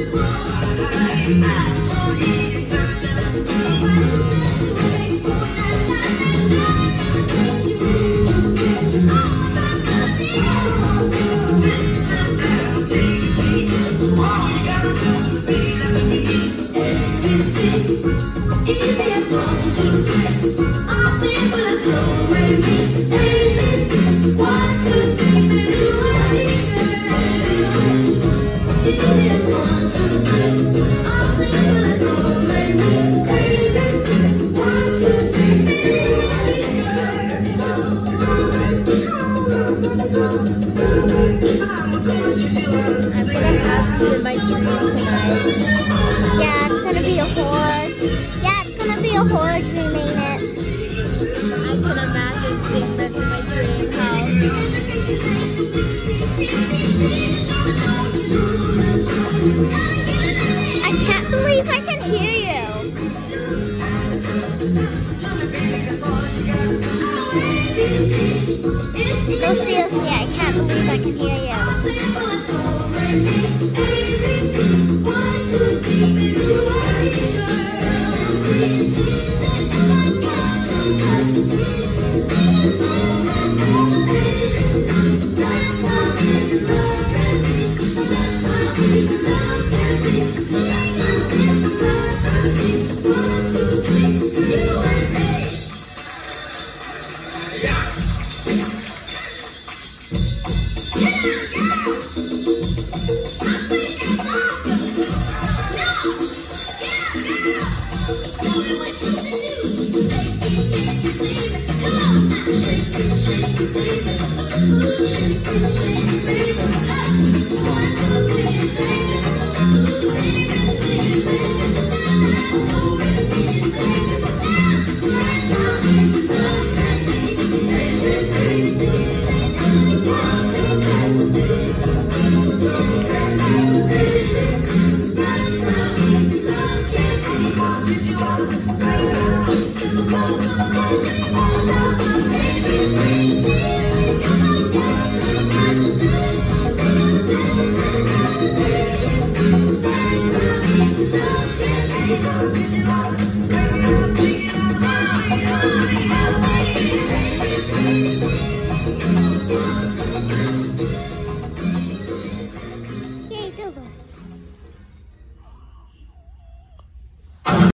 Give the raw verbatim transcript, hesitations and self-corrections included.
In my dream tonight. Yeah, it's gonna be a horror. Yeah, it's gonna be a horror dream, ain't it? I can imagine seeing this in my dream house. I can't believe I can hear you. No, seriously, I can't believe I can hear you. Shake it, shake it, shake it.